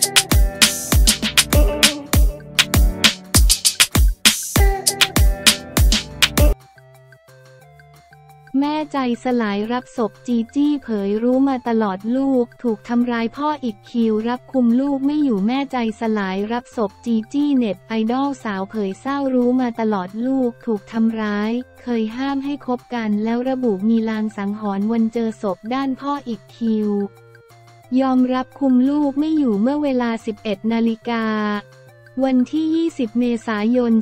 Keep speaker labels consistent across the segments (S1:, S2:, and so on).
S1: แม่ใจสลายรับศพจีจี้เผยรู้มาตลอดลูกถูกทำร้ายพ่ออีกคิวรับคุมลูกไม่อยู่แม่ใจสลายรับศพจีจี้เน็ตไอดอลสาวเผยเศร้ารู้มาตลอดลูกถูกทำร้ายเคยห้ามให้คบกันแล้วระบุมีลางสังหรณ์วันเจอศพด้านพ่ออีกคิวยอมรับคุมลูกไม่อยู่เมื่อเวลา 11 นาฬิกาวันที่ 20 เมษายน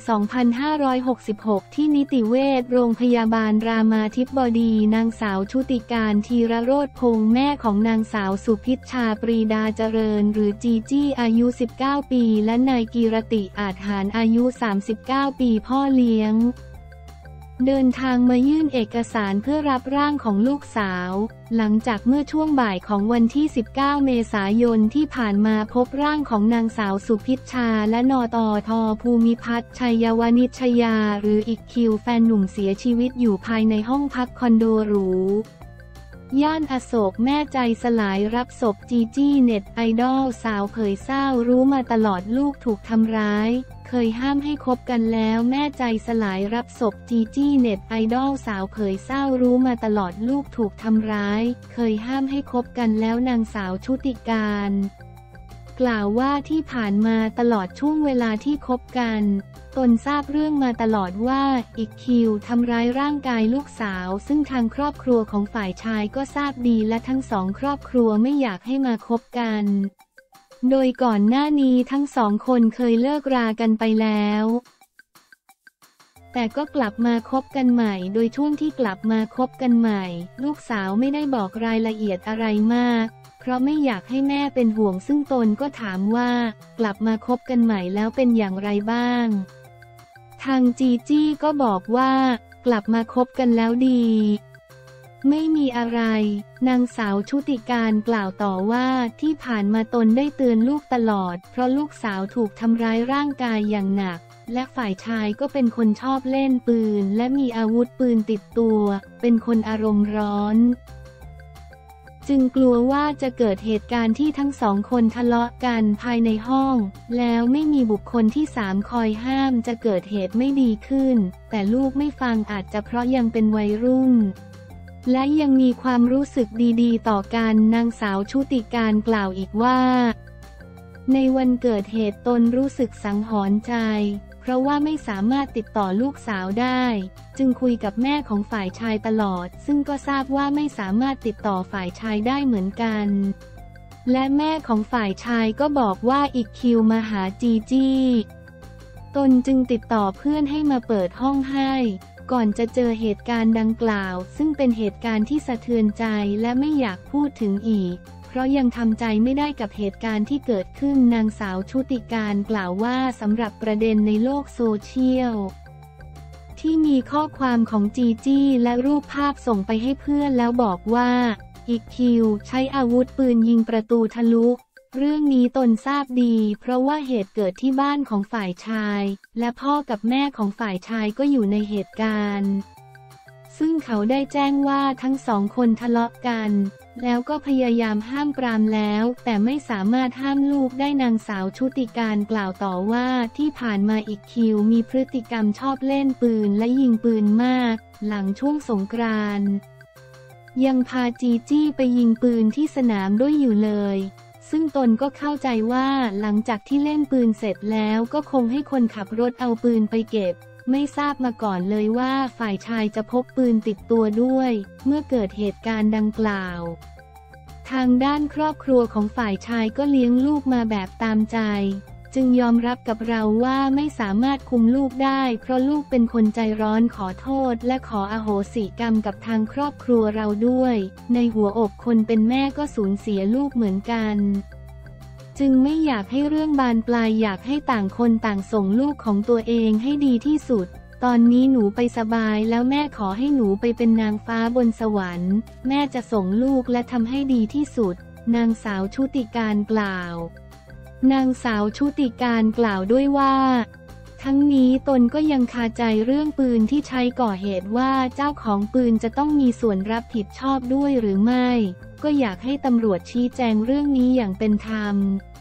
S1: 2566 ที่นิติเวชโรงพยาบาลรามาธิบดีนางสาวชุติการธีรโรจน์พงษ์แม่ของนางสาวสุพิชชาปรีดาเจริญหรือจีจี้อายุ 19 ปีและนายกีรติอาจหารอายุ 39 ปีพ่อเลี้ยงเดินทางมายื่นเอกสารเพื่อรับร่างของลูกสาวหลังจากเมื่อช่วงบ่ายของวันที่ 19 เมษายนที่ผ่านมาพบร่างของนางสาวสุพิชชาและนตท.ภูมิพัฒน์ชัยวณิชยาหรืออิกคิวแฟนหนุ่มเสียชีวิตอยู่ภายในห้องพักคอนโดหรูย่านอโศกแม่ใจสลายรับศพจีจี้เน็ตไอดอลสาวเผยเศร้ารู้มาตลอดลูกถูกทำร้ายเคยห้ามให้คบกันแล้วแม่ใจสลายรับศพจีจี้เน็ตไอดอลสาวเผยเศร้ารู้มาตลอดลูกถูกทำร้ายเคยห้ามให้คบกันแล้วนางสาวชุติการกล่าวว่าที่ผ่านมาตลอดช่วงเวลาที่คบกันตนทราบเรื่องมาตลอดว่าอิกคิวทำร้ายร่างกายลูกสาวซึ่งทางครอบครัวของฝ่ายชายก็ทราบดีและทั้งสองครอบครัวไม่อยากให้มาคบกันโดยก่อนหน้านี้ทั้งสองคนเคยเลิกรากันไปแล้วแต่ก็กลับมาคบกันใหม่โดยช่วงที่กลับมาคบกันใหม่ลูกสาวไม่ได้บอกรายละเอียดอะไรมากเพราะไม่อยากให้แม่เป็นห่วงซึ่งตนก็ถามว่ากลับมาคบกันใหม่แล้วเป็นอย่างไรบ้างทางจีจี้ก็บอกว่ากลับมาคบกันแล้วดีไม่มีอะไรนางสาวชุติการกล่าวต่อว่าที่ผ่านมาตนได้เตือนลูกตลอดเพราะลูกสาวถูกทำร้ายร่างกายอย่างหนักและฝ่ายชายก็เป็นคนชอบเล่นปืนและมีอาวุธปืนติดตัวเป็นคนอารมณ์ร้อนจึงกลัวว่าจะเกิดเหตุการณ์ที่ทั้งสองคนทะเลาะกันภายในห้องแล้วไม่มีบุคคลที่สามคอยห้ามจะเกิดเหตุไม่ดีขึ้นแต่ลูกไม่ฟังอาจจะเพราะยังเป็นวัยรุ่นและยังมีความรู้สึกดีๆต่อกันนางสาวชุติการกล่าวอีกว่าในวันเกิดเหตุตนรู้สึกสังหรณ์ใจเพราะว่าไม่สามารถติดต่อลูกสาวได้จึงคุยกับแม่ของฝ่ายชายตลอดซึ่งก็ทราบว่าไม่สามารถติดต่อฝ่ายชายได้เหมือนกันและแม่ของฝ่ายชายก็บอกว่าอีกคิวมาหาจีจี้ตนจึงติดต่อเพื่อนให้มาเปิดห้องให้ก่อนจะเจอเหตุการณ์ดังกล่าวซึ่งเป็นเหตุการณ์ที่สะเทือนใจและไม่อยากพูดถึงอีกเพราะยังทำใจไม่ได้กับเหตุการณ์ที่เกิดขึ้นนางสาวชุติการกล่าวว่าสำหรับประเด็นในโลกโซเชียลที่มีข้อความของจีจี้และรูปภาพส่งไปให้เพื่อนแล้วบอกว่าอีกคิวใช้อาวุธปืนยิงประตูทะลุเรื่องนี้ตนทราบดีเพราะว่าเหตุเกิดที่บ้านของฝ่ายชายและพ่อกับแม่ของฝ่ายชายก็อยู่ในเหตุการณ์ซึ่งเขาได้แจ้งว่าทั้งสองคนทะเลาะกันแล้วก็พยายามห้ามปรามแล้วแต่ไม่สามารถห้ามลูกได้นางสาวชุติการกล่าวต่อว่าที่ผ่านมาอีกคิวมีพฤติกรรมชอบเล่นปืนและยิงปืนมากหลังช่วงสงกรานต์ยังพาจีจี้ไปยิงปืนที่สนามด้วยอยู่เลยซึ่งตนก็เข้าใจว่าหลังจากที่เล่นปืนเสร็จแล้วก็คงให้คนขับรถเอาปืนไปเก็บไม่ทราบมาก่อนเลยว่าฝ่ายชายจะพกปืนติดตัวด้วยเมื่อเกิดเหตุการณ์ดังกล่าวทางด้านครอบครัวของฝ่ายชายก็เลี้ยงลูกมาแบบตามใจจึงยอมรับกับเราว่าไม่สามารถคุมลูกได้เพราะลูกเป็นคนใจร้อนขอโทษและขออโหสิกรรมกับทางครอบครัวเราด้วยในหัวอกคนเป็นแม่ก็สูญเสียลูกเหมือนกันจึงไม่อยากให้เรื่องบานปลายอยากให้ต่างคนต่างส่งลูกของตัวเองให้ดีที่สุดตอนนี้หนูไปสบายแล้วแม่ขอให้หนูไปเป็นนางฟ้าบนสวรรค์แม่จะส่งลูกและทำให้ดีที่สุดนางสาวชุติการกล่าวนางสาวชุติการกล่าวด้วยว่าทั้งนี้ตนก็ยังคาใจเรื่องปืนที่ใช้ก่อเหตุว่าเจ้าของปืนจะต้องมีส่วนรับผิดชอบด้วยหรือไม่ก็อยากให้ตำรวจชี้แจงเรื่องนี้อย่างเป็นธรรม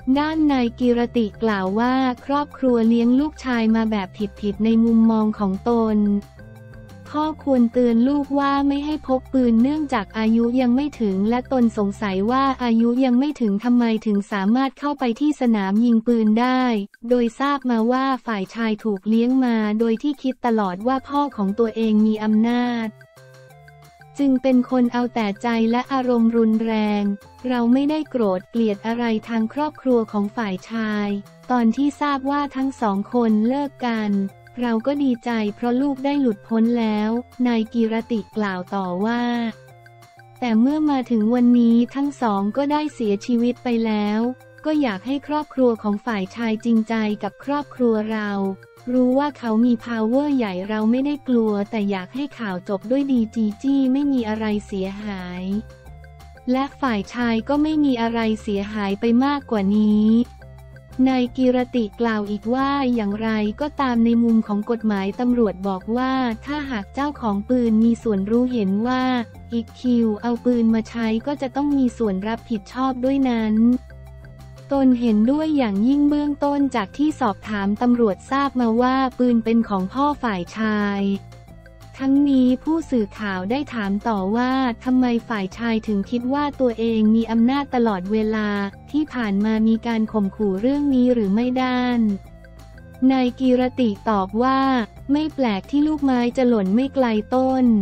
S1: ด้านนายกิรติกล่าวว่าครอบครัวเลี้ยงลูกชายมาแบบผิดๆในมุมมองของตนพ่อควรเตือนลูกว่าไม่ให้พกปืนเนื่องจากอายุยังไม่ถึงและตนสงสัยว่าอายุยังไม่ถึงทำไมถึงสามารถเข้าไปที่สนามยิงปืนได้โดยทราบมาว่าฝ่ายชายถูกเลี้ยงมาโดยที่คิดตลอดว่าพ่อของตัวเองมีอำนาจจึงเป็นคนเอาแต่ใจและอารมณ์รุนแรงเราไม่ได้โกรธเกลียดอะไรทางครอบครัวของฝ่ายชายตอนที่ทราบว่าทั้งสองคนเลิกกันเราก็ดีใจเพราะลูกได้หลุดพ้นแล้วนายกิรติกล่าวต่อว่าแต่เมื่อมาถึงวันนี้ทั้งสองก็ได้เสียชีวิตไปแล้วก็อยากให้ครอบครัวของฝ่ายชายจริงใจกับครอบครัวเรารู้ว่าเขามี power ใหญ่เราไม่ได้กลัวแต่อยากให้ข่าวจบด้วยดีจีจี้ไม่มีอะไรเสียหายและฝ่ายชายก็ไม่มีอะไรเสียหายไปมากกว่านี้นายกิรติกล่าวอีกว่าอย่างไรก็ตามในมุมของกฎหมายตำรวจบอกว่าถ้าหากเจ้าของปืนมีส่วนรู้เห็นว่าอีกคิวเอาปืนมาใช้ก็จะต้องมีส่วนรับผิดชอบด้วยนั้นตนเห็นด้วยอย่างยิ่งเบื้องต้นจากที่สอบถามตำรวจทราบมาว่าปืนเป็นของพ่อฝ่ายชายทั้งนี้ผู้สื่อข่าวได้ถามต่อว่าทำไมฝ่ายชายถึงคิดว่าตัวเองมีอำนาจตลอดเวลาที่ผ่านมามีการข่มขู่เรื่องนี้หรือไม่ด้านนายกิรติตอบว่าไม่แปลกที่ลูกไม้จะหล่นไม่ไกลต้น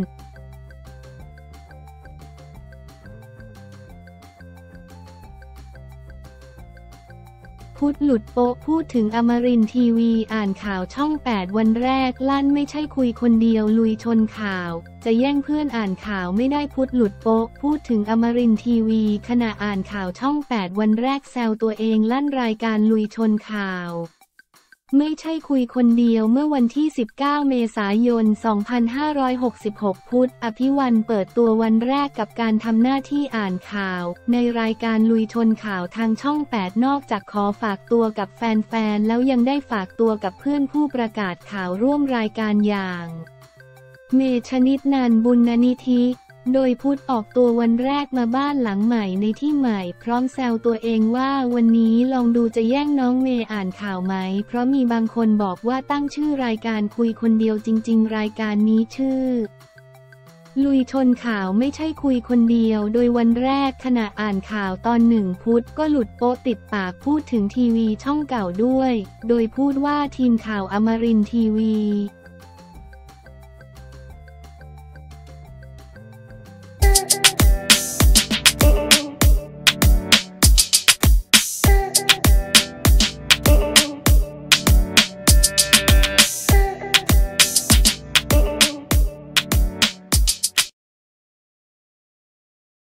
S1: พุธหลุดโป๊ะพูดถึงอมรินทร์ทีวีอ่านข่าวช่อง 8 วันแรกลั่นไม่ใช่คุยคนเดียวลุยชนข่าวจะแย่งเพื่อนอ่านข่าวไม่ได้พุธหลุดโป๊ะพูดถึงอมรินทร์ทีวีขณะอ่านข่าวช่อง 8 วันแรกแซวตัวเองลั่นรายการลุยชนข่าวไม่ใช่คุยคนเดียวเมื่อวันที่ 19 เมษายน 2566 พุธอภิวันเปิดตัววันแรกกับการทำหน้าที่อ่านข่าวในรายการลุยชนข่าวทางช่อง 8 นอกจากขอฝากตัวกับแฟนๆแล้วยังได้ฝากตัวกับเพื่อนผู้ประกาศข่าวร่วมรายการอย่างเมชนิดนันท์บุญนิธิโดยพุธออกตัววันแรกมาบ้านหลังใหม่ในที่ใหม่พร้อมแซวตัวเองว่าวันนี้ลองดูจะแย่งน้องเมย์อ่านข่าวไหมเพราะมีบางคนบอกว่าตั้งชื่อรายการคุยคนเดียวจริงๆรายการนี้ชื่อลุยชนข่าวไม่ใช่คุยคนเดียวโดยวันแรกขณะอ่านข่าวตอนหนึ่งพุธก็หลุดโป๊ะติดปากพูดถึงทีวีช่องเก่าด้วยโดยพูดว่าทีมข่าวอมรินทร์ทีวี